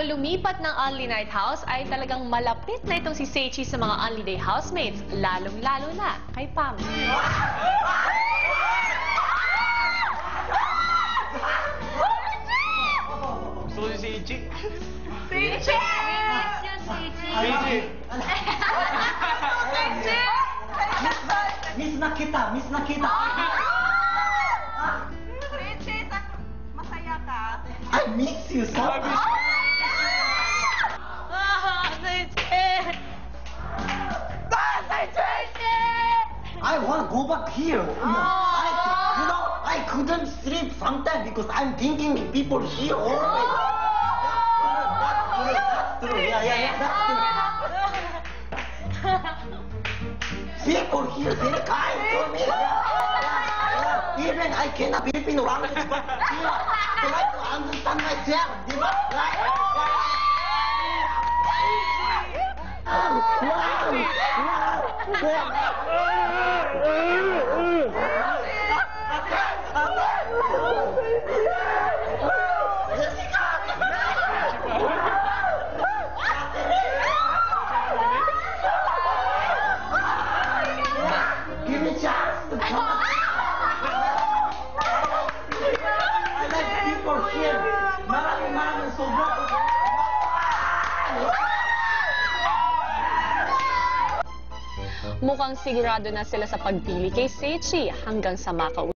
lumipat ng Only Night House ay talagang malapit na itong si Seiichi sa mga Unliday housemates, lalong-lalo na kay Pamu. Gusto ko si Seiichi. Seiichi! Seiichi! Miss na kita! Miss na kita! Seiichi, masaya ka? I miss you so much! I want to go back here. I couldn't sleep sometimes because I'm thinking people here always. That's true. Yeah, that's true. People here very kind to me. Even I cannot Filipino language, but try to understand myself. Give me a chance to come. I like people here. Maraming sobra. Mukhang sigurado na sila sa pagpili kay Seiichi hanggang sa